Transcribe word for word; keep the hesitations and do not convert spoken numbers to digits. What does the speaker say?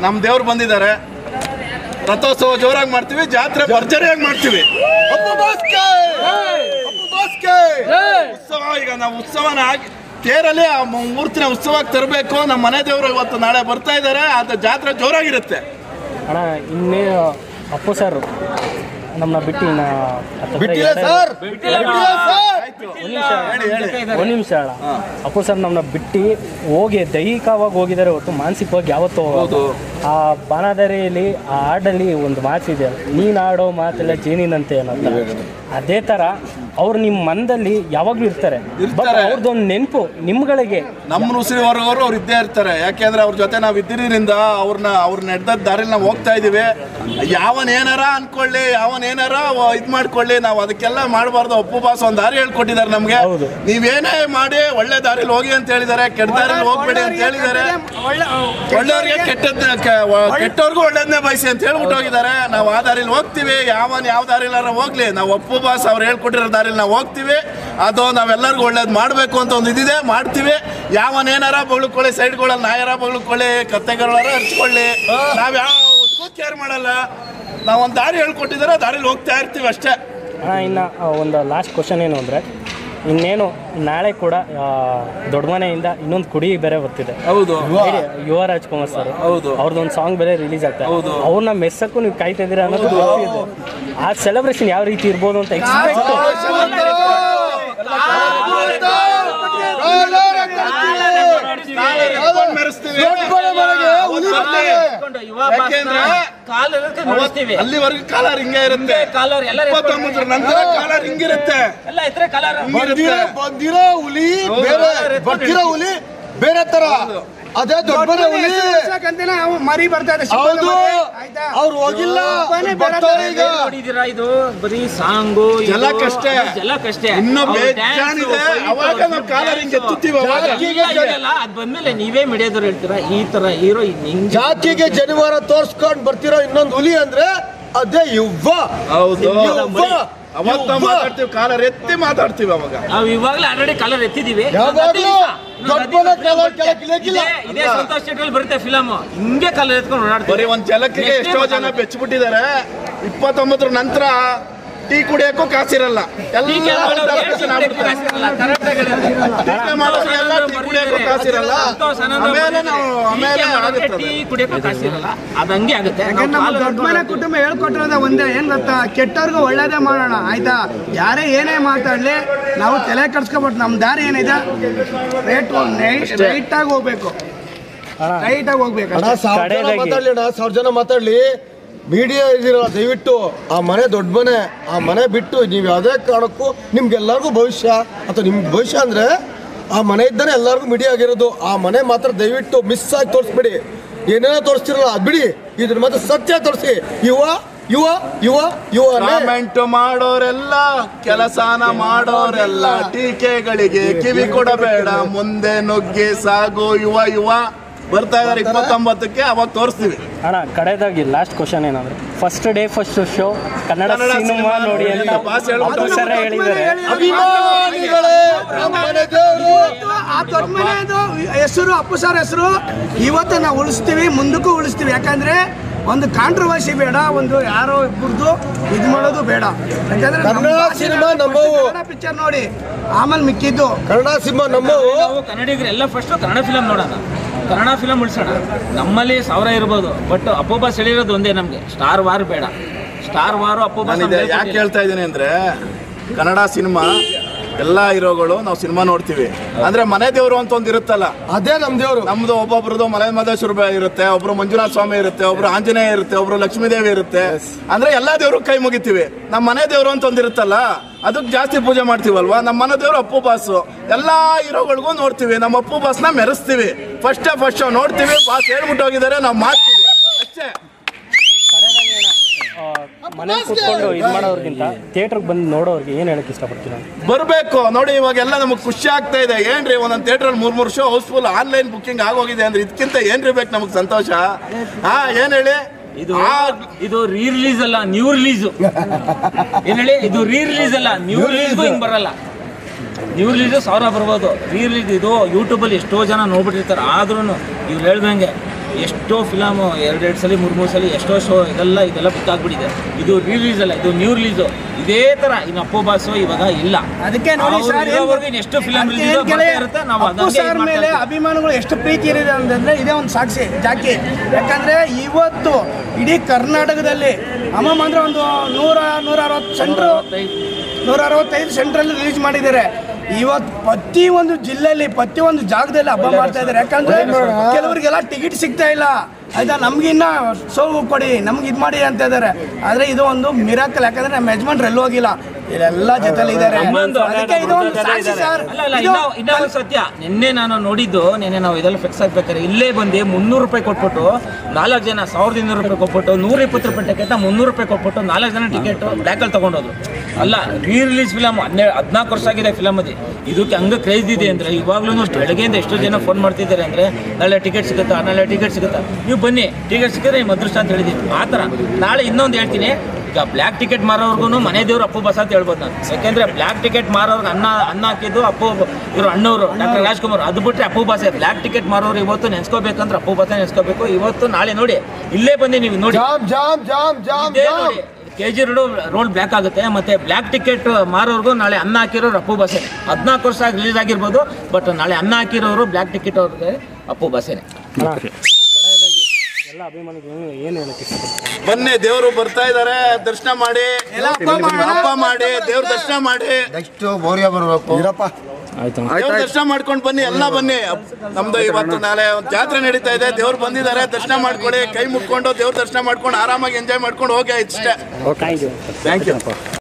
ನಮ್ಮ ದೇವ್ರು ಬಂದಿದ್ದಾರೆ, ರಥೋತ್ಸವ ಜೋರಾಗಿ ಮಾಡ್ತೀವಿ, ಜಾತ್ರೆ ಭರ್ಜರಿಯಾಗಿ ಮಾಡ್ತೀವಿ. ಉತ್ಸವ ಈಗ ನಾವು ಉತ್ಸವನ ಆಗಿ ತೇರಲ್ಲಿ ಆ ಮೂರ್ತಿನ ಉತ್ಸವಕ್ಕೆ ತರಬೇಕು. ನಮ್ಮ ಮನೆ ದೇವರು ಇವತ್ತು ನಾಳೆ ಬರ್ತಾ ಇದ್ದಾರೆ, ಅದು ಜಾತ್ರೆ ಜೋರಾಗಿರುತ್ತೆ. ಅಣ್ಣ ಇನ್ನೇ ಅಪ್ಪು ಸರ್ ನಮ್ಮನ್ನ ಬಿಟ್ಟು ಇನ್ನ ಒಂದು ನಿಮಿಷ ಅಣ್ಣ. ಅಪ್ಪು ಸರ್ ನಮ್ಮನ್ನ ಬಿಟ್ಟು ಹೋಗಿ ದೈಹಿಕವಾಗಿ ಹೋಗಿದ್ದಾರೆ ಹೊತ್ತು ಮಾನಸಿಕವಾಗಿ ಯಾವತ್ತೂ ಹೋಗೋದು. ಆ ಬಾಣಾದಾರಿಯಲ್ಲಿ ಆ ಹಾಡಲ್ಲಿ ಒಂದು ಮಾತಿದೆ, ನೀನು ಆಡೋ ಮಾತೆಲ್ಲ ಜೇನಿನಂತೆ ಅನ್ನೋಂಥ. ಅದೇ ಥರ ಅವ್ರು ನಿಮ್ಮ ಮನದಲ್ಲಿ ಯಾವಾಗಲೂ ಇರ್ತಾರೆ. ಅವ್ರದ್ದೊಂದು ನೆನಪು ನಿಮ್ಗಳಿಗೆ, ನಮ್ಮ ಉಸಿರಿವರೆಗೂ ಅವ್ರು ಇದ್ದೇ ಇರ್ತಾರೆ. ಯಾಕೆಂದ್ರೆ ಅವ್ರ ಜೊತೆ ನಾವು ಇದ್ದಿರೋದ್ರಿಂದ ಅವ್ರನ್ನ ಅವ್ರು ನಡೆದ ದಾರಿಲಿ ನಾವು ಹೋಗ್ತಾ ಇದೀವಿ. ಯಾವನ್ ಏನಾರ ಅನ್ಕೊಳ್ಳಿ, ಯಾವನ್ ಏನಾರ ಇದ್ ಮಾಡ್ಕೊಳ್ಳಿ, ನಾವು ಅದಕ್ಕೆಲ್ಲ ಮಾಡಬಾರ್ದು. ಅಪ್ಪು ಬಾಸ್ ಒಂದು ದಾರಿ ಹೇಳ್ಕೊಟ್ಟಿದ್ದಾರೆ ನಮ್ಗೆ. ನೀವೇನೇ ಮಾಡಿ ಒಳ್ಳೆ ದಾರಿಲಿ ಹೋಗಿ ಅಂತ ಹೇಳಿದ್ದಾರೆ, ಕೆಟ್ಟ ದಾರಿಲಿ ಹೋಗ್ಬೇಡಿ ಅಂತ ಹೇಳಿದ್ದಾರೆ. ಒಳ್ಳೆಯವ್ರಿಗೆ ಕೆಟ್ಟದ್ ಕೆಟ್ಟವ್ರಿಗೂ ಒಳ್ಳೇದನ್ನೇ ಬಯಸಿ ಅಂತ ಹೇಳ್ಬಿಟ್ಟು ಹೋಗಿದ್ದಾರೆ. ನಾವು ಆ ದಾರಿಲಿ ಹೋಗ್ತೀವಿ. ಯಾವನ್ ಯಾವ ದಾರಿಲಾರ ಹೋಗ್ಲಿ, ನಾವು ಅಪ್ಪು ಬಾಸ್ ಅವ್ರು ಹೇಳ್ಕೊಟ್ಟಿರೋ ದಾರಿಲಿ ನಾವು ಹೋಗ್ತೀವಿ. ಅದು ನಾವೆಲ್ಲರಿಗೂ ಒಳ್ಳೇದು ಮಾಡಬೇಕು ಅಂತ ಒಂದು ಇದಿದೆ, ಮಾಡ್ತೀವಿ. ಯಾವನ್ ಏನಾರ ಬಗ್ಳುಕೊಳ್ಳಿ, ಸೈಡ್ಗಳಲ್ಲಿ ನಾಯಾರ ಬಗ್ಳುಕೊಳ್ಳಿ, ಕತ್ತೆಗಳಾರ ಹರ್ಚ್ಕೊಳ್ಳಿ, ನಾವ್ ಯಾವ ಕೇರ್ ಮಾಡಲ್ಲ. ನಾವು ಒಂದು ದಾರಿ ಹೇಳ್ಕೊಟ್ಟಿದ್ದಾರೆ, ದಾರಿಲಿ ಹೋಗ್ತಾ ಇರ್ತೀವಿ ಅಷ್ಟೇ. ಇನ್ನು ಒಂದು ಲಾಸ್ಟ್ ಕ್ವಶನ್ ಏನು ಅಂದರೆ, ಇನ್ನೇನು ನಾಳೆ ಕೂಡ ದೊಡ್ಡ ಮನೆಯಿಂದ ಇನ್ನೊಂದು ಕುಡಿ ಬೇರೆ ಬರ್ತಿದೆ. ಹೌದು, ಯುವ ರಾಜ್ಕುಮಾರ್ ಸರ್. ಹೌದು, ಅವ್ರದ್ದೊಂದು ಸಾಂಗ್ ಬೇರೆ ರಿಲೀಸ್ ಆಗ್ತದೆ. ಹೌದು, ಅವ್ರನ್ನ ಮೆಸ್ಸಕ್ಕೂ ನೀವು ಕಾಯ್ತಾ ಇದ್ದೀರಾ ಅನ್ನೋದು ಗೊತ್ತಿದೆ. ಆ ಸೆಲೆಬ್ರೇಷನ್ ಯಾವ ರೀತಿ ಇರ್ಬೋದು ಅಂತ ಎಕ್ಸ್ಪೆಕ್ಟ್ ಅಲ್ಲಿವರೆಗೂ ಕಾಲರ್ ಹಿಂಗೆ ಇರುತ್ತೆ. ಇಪ್ಪತ್ತೊಂಬತ್ತರ ನಂತರ ಕಾಲರ್ ಹಿಂಗಿರುತ್ತೆ. ಬಂದಿರೋ ಹುಲಿ ಬೇರೆ, ಬರ್ತಿರೋ ಹುಲಿ ಬೇರೆ ತರ. ಅದೇ ದೊಡ್ಡ ಮರಿ ಬರ್ತಾ ಇದೆ. ಅವ್ರು ಹೋಗಿಲ್ಲ. ಇದು ಬರೀ ಸಾಂಗು ಜಲಕ್ಕಷ್ಟೇ, ಜಲಕ್ಕಷ್ಟೇ. ಇನ್ನೂ ಬೇಜಾನಿದೆ. ಅವಾಗ ನಾವು ಕಾಲರ್ ಹಿಂಗೆ ಎತ್ತುತ್ತೀವಿ. ಅದ್ ಬಂದ್ಮೇಲೆ ನೀವೇ ಮಿಡಿಯೋದ್ರು ಹೇಳ್ತೀರಾ ಈ ತರ ಹೀರೋ ಜಾತಿಗೆ ಜನಿವಾರ ತೋರ್ಸ್ಕೊಂಡ್ ಬರ್ತಿರೋ ಇನ್ನೊಂದು ಹುಲಿ ಅಂದ್ರೆ ಅದೇ ಯುವ. ಹೌದು, ಅವತ್ತ ಮಾತಾಡ್ತೀವಿ, ಕಾಲರ್ ಎತ್ತಿ ಮಾತಾಡ್ತೀವಿ. ಅವಾಗ ನಾವು ಇವಾಗಲೇ ಆಲ್ರೆಡಿ ಕಾಲರ್ ಎತ್ತಿದೀವಿ. ಇದೇ ಸಂತೋಷ್ ಶೆಟ್ಟಿ ಬರುತ್ತೆ ಫಿಲಮ್, ಹಿಂಗೆ ಕಾಲರ್ ಎತ್ಕೊಂಡು ಓಡಾಡ್ತೀವಿ. ಬರೀ ಒಂದ್ ಜಲಕ್ಕಿಗೆ ಎಷ್ಟೋ ಜನ ಬೆಚ್ಚಿಬಿಟ್ಟಿದ್ದಾರೆ. ಇಪ್ಪತ್ತೊಂಬತ್ತರ ನಂತರ ಟೀ ಕುಡಿಯೋಕ್ಕೂ ಕಾಸಿರಲ್ಲ. ಅದಂಗೆ ಆಗುತ್ತೆ. ನಮ್ಮ ದೊಡ್ಡ ಮನೆ ಕುಟುಂಬ ಹೇಳ್ಕೊಟ್ಟಿರೋದ ಒಂದೇ, ಏನ್ ಗೊತ್ತಾ, ಕೆಟ್ಟವ್ರಿಗೂ ಒಳ್ಳೇದೇ ಮಾಡೋಣ ಆಯ್ತಾ. ಯಾರೇ ಏನೇ ಮಾತಾಡ್ಲಿ ನಾವು ತಲೆ ಕಟ್ಸ್ಕೊಬಿಟ್ಟು ನಮ್ ದಾರಿ ಏನಿದೆ ರೇಟ್ ರೈಟ್ ಆಗಿ ಹೋಗ್ಬೇಕು, ರೈಟ್ ಆಗಿ ಹೋಗ್ಬೇಕು. ಮಾತಾಡ್ಲಿ ಅಣ್ಣ, ಸಾವಿರ ಜನ ಮಾತಾಡ್ಲಿ, ಮೀಡಿಯಾ ಇದ್ದೀರಲ್ಲ ದಯವಿಟ್ಟು ಆ ಮನೆ ದೊಡ್ಡ ಮನೆ, ಆ ಮನೆ ಬಿಟ್ಟು ನೀವು ಯಾವುದೇ ಕಾರಣಕ್ಕೂ ನಿಮ್ಗೆಲ್ಲರಿಗೂ ಭವಿಷ್ಯ ಅಥವಾ ನಿಮ್ಗೆ ಭವಿಷ್ಯ ಅಂದರೆ ಆ ಮನೆ ಇದ್ದಾನೆ ಎಲ್ಲರಿಗೂ ಮೀಡಿಯಾ ಆಗಿರೋದು. ಆ ಮನೆ ಮಾತ್ರ ದಯವಿಟ್ಟು ಮಿಸ್ ಆಗಿ ತೋರಿಸ್ಬಿಡಿ. ಏನೇನೋ ತೋರಿಸ್ತಿರಲ್ಲ ಅದು ಬಿಡಿ, ಇದ್ರ ಮಾತ್ರ ಸತ್ಯ ತೋರಿಸಿ. ಯುವ ಯುವ ಯುವ ಯುವ ಕಾಮೆಂಟ್ ಮಾಡೋರೆಲ್ಲ, ಕೆಲಸನ ಮಾಡೋರೆಲ್ಲ, ಟೀಕೆಗಳಿಗೆ ಕಿವಿ ಕೊಡಬೇಡ, ಮುಂದೆ ನುಗ್ಗಿ ಸಾಗು ಯುವ ಯುವ. ಬರ್ತಾ ಇದಾರೆ ಇಪ್ಪತ್ತೊಂಬತ್ತಕ್ಕೆ, ಅವಾಗ ತೋರಿಸ್ತೀವಿ. ಅಣ್ಣ ಕಡೆದಾಗಿ ಲಾಸ್ಟ್ ಕ್ವಶನ್ ಏನಂದ್ರೆ, first day first show Kannada cinema ನೋಡಿ ಅಂತ ಸರ್ ಹೇಳಿದ್ದಾರೆ. ಆ ದೊಡ್ಡ ಮನೆಯದು ಹೆಸರು ಅಪ್ಪು ಸರ್ ಹೆಸರು ಇವತ್ತು ನಾವು ಉಳಿಸ್ತೀವಿ, ಮುಂದಕ್ಕೂ ಉಳಿಸ್ತೀವಿ. ಯಾಕಂದ್ರೆ ಒಂದು ಕಾಂಟ್ರವರ್ಸಿ ಬೇಡ, ಒಂದು ಯಾರೋ ಇಬ್ಬರದು ಇದು ಮಾಡೋದು ಬೇಡ. ಯಾಕಂದ್ರೆ ಕನ್ನಡ ಸಿನಿಮಾ ನಮ್ಮವು, ಕನ್ನಡ ಪಿಕ್ಚರ್ ನೋಡಿ ಆಮೇಲೆ ಮಿಕ್ಕಿದ್ದು ಕನ್ನಡ ಸಿನಿಮಾ ನಮ್ಮವು. ಕನ್ನಡಿಗರು ಎಲ್ಲ ಫಸ್ಟ್ ಕನ್ನಡ ಫಿಲಮ್ ನೋಡೋಣ, ಕನ್ನಡ ಫಿಲಮ್ ಉಳಿಸೋಣ. ನಮ್ಮಲ್ಲಿ ಸಾವಿರ ಇರ್ಬೋದು, ಬಟ್ ಅಪ್ಪು ಬಾಸ್ ಹೇಳಿರೋದು ಒಂದೇ ನಮಗೆ, ಸ್ಟಾರ್ ವಾರ್ ಬೇಡ. ಸ್ಟಾರ್ ವಾರು ಅಪ್ಪು ಬಾಸ್ ಯಾಕೆ ಹೇಳ್ತಾ ಇದ್ದೀನಿ ಅಂದ್ರೆ, ಕನ್ನಡ ಸಿನಿಮಾ ಎಲ್ಲ ಹೀರೋಗಳು ನಾವು ಸಿನಿಮಾ ನೋಡ್ತೀವಿ ಅಂದ್ರೆ ಮನೆ ದೇವರು ಅಂತ ಒಂದು ಇರುತ್ತಲ್ಲ, ಅದೇ ನಮ್ ದೇವರು. ನಮ್ದು ಒಬ್ಬೊಬ್ರದ್ದು ಮಲೆ ಮಹದೇಶ್ವರ ಇರುತ್ತೆ, ಒಬ್ರು ಮಂಜುನಾಥ ಸ್ವಾಮಿ ಇರುತ್ತೆ, ಒಬ್ರು ಆಂಜನೇಯ ಇರುತ್ತೆ, ಒಬ್ರು ಲಕ್ಷ್ಮೀ ದೇವಿ ಇರುತ್ತೆ. ಅಂದ್ರೆ ಎಲ್ಲಾ ದೇವ್ರು ಕೈ ಮುಗಿತೀವಿ. ನಮ್ಮ ಮನೆ ದೇವರು ಅಂತ ಒಂದು ಇರುತ್ತಲ್ಲ, ಅದಕ್ಕೆ ಜಾಸ್ತಿ ಪೂಜೆ ಮಾಡ್ತೀವಲ್ವಾ. ನಮ್ಮ ಮನೆ ದೇವರು ಅಪ್ಪು ಬಾಸು. ಎಲ್ಲಾ ಹೀರೋಗಳಿಗೂ ನೋಡ್ತೀವಿ, ನಮ್ಮ ಅಪ್ಪು ಬಾಸ್ನ ಮೆರೆಸ್ತೀವಿ. ಫಸ್ಟ್ ಫಸ್ಟ್ ನೋಡ್ತೀವಿ, ಬಾಸ್ ಹೇಳ್ಬಿಟ್ಟು ಹೋಗಿದ್ದಾರೆ, ನಾವು ಮಾಡ್ತೀವಿ ಅಷ್ಟೇ. ಮನೆ ಕೂತ್ಕೊಂಡು ಇದು ಮಾಡೋರ್ಗಿಂತ ಥಿಯೇಟರ್ಗೆ ಬಂದು ನೋಡೋರಿಗೆ ಏನು ಹೇಳಕ್ಕೆ ಇಷ್ಟಪಡ್ತೀನಿ? ಬರಬೇಕು ನೋಡಿ. ಇವಾಗೆಲ್ಲ ನಮಗೆ ಖುಷಿ ಆಗ್ತಾ ಇದೆ. ಏನ್ರಿ ಒಂದೊಂದು ಥಿಯೇಟ್ರಲ್ಲಿ ಮೂರ್ ಮೂರು ಶೋ ಹೌಸ್ಫುಲ್ ಆನ್ಲೈನ್ ಬುಕ್ಕಿಂಗ್ ಆಗೋಗಿದೆ ಅಂದ್ರೆ ಇದಕ್ಕಿಂತ ಏನ್ರಿ ಬೇಕು ನಮಗೆ ಸಂತೋಷ? ಹಾ, ಏನ್ ಹೇಳಿ. ಇದು ಇದು ರೀ ರಿಲೀಸ್ ಅಲ್ಲ, ನ್ಯೂ ರಿಲೀಸ್. ಏನ್ ಹೇಳಿ, ಇದು ರೀ ರಿಲೀಸ್ ಅಲ್ಲ, ನ್ಯೂ ರಿಲೀಸ್ಗೂ ಹಿಂಗ್ ಬರಲ್ಲ. ನ್ಯೂ ರಿಲೀಸ್ ಸಾವಿರ ಬರ್ಬೋದು, ರೀ ರಿಲೀಸ್ ಇದು ಯೂಟ್ಯೂಬಲ್ಲಿ ಎಷ್ಟೋ ಜನ ನೋಡ್ಬಿಟ್ಟಿರ್ತಾರೆ. ಆದ್ರೂ ಇವ್ರು ಹೇಳ್ದಂಗೆ ಎಷ್ಟೋ ಫಿಲಮು ಎರಡೆರಡು ಸಲ ಮೂರು ಮೂರು ಸಲ ಎಷ್ಟೋ ಶೋ ಇದೆಲ್ಲ ಇದೆಲ್ಲ ಬುಕ್ ಆಗ್ಬಿಟ್ಟಿದೆ. ಇದು ರಿಲೀಸ್ ಅಲ್ಲ, ಇದು ನ್ಯೂ ರಿಲೀಸು. ಇದೇ ಥರ ಇನ್ನು ಅಪ್ಪು ಬಾಸು ಇವಾಗ ಇಲ್ಲ. ಅದಕ್ಕೆ ನೋಡಿ ಸರ್, ಎಷ್ಟು ಫಿಲಮ್ ಇರುತ್ತೆ ನಾವು ಅಪ್ಪು ಸರ್ ಮೇಲೆ ಅಭಿಮಾನಿಗಳು ಎಷ್ಟು ಪ್ರೀತಿ ಇದೆ ಅಂತಂದ್ರೆ ಇದೇ ಒಂದು ಸಾಕ್ಷಿ ಜಾಕಿ. ಯಾಕಂದ್ರೆ ಇವತ್ತು ಇಡೀ ಕರ್ನಾಟಕದಲ್ಲಿ ಅಮ್ಮಮ್ಮ ಅಂದ್ರೆ ಒಂದು ನೂರ ನೂರ ಅರವತ್ತು ಸೆಂಟ್ರು ನೂರ ಅರವತ್ತೈದು ಸೆಂಟ್ರಲ್ಲಿ ರಿಲೀಸ್ ಮಾಡಿದ್ದಾರೆ. ಇವತ್ತು ಪ್ರತಿ ಒಂದು ಜಿಲ್ಲೆಯಲ್ಲಿ ಪ್ರತಿ ಒಂದು ಜಾಗದಲ್ಲಿ ಹಬ್ಬ ಮಾಡ್ತಾ ಇದ್ದಾರೆ. ಯಾಕಂದ್ರೆ ಕೆಲವರಿಗೆಲ್ಲ ಟಿಕೆಟ್ ಸಿಗ್ತಾ ಇಲ್ಲ, ಆಯ್ತಾ, ನಮ್ಗಿನ್ನ ಸೋಗು ಕೊಡಿ, ನಮ್ಗೆ ಇದು ಮಾಡಿ ಅಂತ ಇದ್ದಾರೆ. ಆದರೆ ಇದು ಒಂದು ಮಿರಾಕಲ್. ಯಾಕಂದ್ರೆ ನಮ್ಮ ಯಜಮಾನ್ರು ಎಲ್ಲೂ ಹೋಗಿಲ್ಲ, ಇಲ್ಲೆಲ್ಲ ಜೊತೆಲಿ ಇದ್ದಾರೆ. ಅದಕ್ಕೆ ಇದು ಒಂದು ಸಾಕ್ಷಿ ಸರ್. ಇನ್ನೊಂದು ಸತ್ಯ, ನಿನ್ನೆ ನಾನು ನೋಡಿದ್ದು, ನಿನ್ನೆ ನಾವು ಇದೆಲ್ಲ ಫಿಕ್ಸ್ ಆಗ್ಬೇಕಾದ್ರೆ ಇಲ್ಲೇ ಬಂದು ಮುನ್ನೂರು ರೂಪಾಯಿ ಕೊಟ್ಬಿಟ್ಟು ನಾಲ್ಕು ಜನ ಸಾವಿರದ ಇನ್ನೂರು ರೂಪಾಯಿ ಕೊಟ್ಬಿಟ್ಟು ನೂರ ಇಪ್ಪತ್ತು ರೂಪಾಯಿ ಟಿಕೆಟ್ ಮುನ್ನೂರು ರೂಪಾಯಿ ಕೊಟ್ಬಿಟ್ಟು ನಾಲ್ಕು ಜನ ಟಿಕೆಟ್ ಬ್ಲ್ಯಾಕಲ್ಲಿ ತಗೊಂಡೋದ್ರು. ಅಲ್ಲ, ರೀ ರಿಲೀಸ್ ಫಿಲಮ್ ಹನ್ನೆರಡು ಹದಿನಾಲ್ಕು ವರ್ಷ ಆಗಿದೆ ಫಿಲಮ್ ಅದು. ಇದಕ್ಕೆ ಹಂಗೆ ಕ್ರೇಜ್ ಇದೆ ಅಂದರೆ ಇವಾಗಲೂ ಬೆಳಗ್ಗೆಯಿಂದ ಎಷ್ಟೋ ಜನ ಫೋನ್ ಮಾಡ್ತಿದ್ದಾರೆ ಅಂದರೆ ನಾಳೆ ಟಿಕೆಟ್ ಸಿಗುತ್ತಾ, ನಾಳೆ ಟಿಕೆಟ್ ಸಿಗುತ್ತಾ, ನೀವು ಬನ್ನಿ ಟಿಕೆಟ್ ಸಿಕ್ಕಿದ್ರೆ ನಿಮ್ಮ ಅದೃಷ್ಟ ಅಂತ ಹೇಳಿದ್ದೀನಿ. ಆ ಥರ ನಾಳೆ ಇನ್ನೊಂದು ಹೇಳ್ತೀನಿ, ಈಗ ಬ್ಲ್ಯಾಕ್ ಟಿಕೆಟ್ ಮಾರೋರ್ಗು ಮನೆ ದೇವ್ರು ಅಪ್ಪು ಬಸ ಅಂತ ಹೇಳ್ಬೋದು ನಾನು. ಯಾಕೆಂದರೆ ಬ್ಲ್ಯಾಕ್ ಟಿಕೆಟ್ ಮಾರೋರ್ಗೆ ಅನ್ನ ಅನ್ನ ಹಾಕಿದ್ದು ಅಪ್ಪು ಇವರು ಅಣ್ಣವರು ಡಾಕ್ಟರ್ ರಾಜ್ಕುಮಾರ್. ಅದು ಬಿಟ್ಟರೆ ಅಪ್ಪು ಬಾಸೆ. ಬ್ಲ್ಯಾಕ್ ಟಿಕೆಟ್ ಮಾರೋರು ಇವತ್ತು ನೆನೆಸ್ಕೋಬೇಕಂದ್ರೆ ಅಪ್ಪು ಬಾಸ ನೆನೆಸ್ಕೋಬೇಕು. ಇವತ್ತು ನಾಳೆ ನೋಡಿ ಇಲ್ಲೇ ಬಂದು ನೀವು ನೋಡಿ K G road road black ಆಗುತ್ತೆ. ಮತ್ತೆ ಬ್ಲ್ಯಾಕ್ ಟಿಕೆಟ್ ಮಾರೋರ್ಗು ನಾಳೆ ಅನ್ನ ಹಾಕಿರೋರು ಅಪ್ಪು ಬಾಸೆ. ಹದಿನಾಲ್ಕು ವರ್ಷ ರಿಲೀಸ್ ಆಗಿರ್ಬೋದು, ಬಟ್ ನಾಳೆ ಅನ್ನ ಹಾಕಿರೋರು ಬ್ಲ್ಯಾಕ್ ಟಿಕೆಟ್ ಅವ್ರಿಗೆ ಅಪ್ಪು ಬಾಸೆನೆ. ಎಲ್ಲ ಅಭಿಮಾನಿಗಳು ಏನು ಹೇಳಕ್ಕೆ ಇಷ್ಟಪಡ್ತಾರೆ? ಬನ್ನಿ, ದೇವರು ಬರ್ತಾ ಇದಾರೆ, ದರ್ಶನ ಮಾಡಿ, ಹಬ್ಬ ಮಾಡಿ, ದೇವ್ರ ದರ್ಶನ ಮಾಡಿ. ನೆಕ್ಸ್ಟ್ ಬೋರಿಯ ಬರಬೇಕು. ದೇವ್ರ ದರ್ಶನ ಮಾಡ್ಕೊಂಡು ಬನ್ನಿ, ಎಲ್ಲ ಬನ್ನಿ. ನಮ್ದು ಇವತ್ತು ನಾಳೆ ಒಂದು ಜಾತ್ರೆ ನಡೀತಾ ಇದೆ, ದೇವ್ರು ಬಂದಿದ್ದಾರೆ, ದರ್ಶನ ಮಾಡ್ಕೊಳ್ಳಿ, ಕೈ ಮುಟ್ಕೊಂಡು ದೇವ್ರ ದರ್ಶನ ಮಾಡ್ಕೊಂಡು ಆರಾಮಾಗಿ ಎಂಜಾಯ್ ಮಾಡ್ಕೊಂಡು ಹೋಗಿ. ಆಯ್ತು, ಅಷ್ಟೇ. Thank you thank you.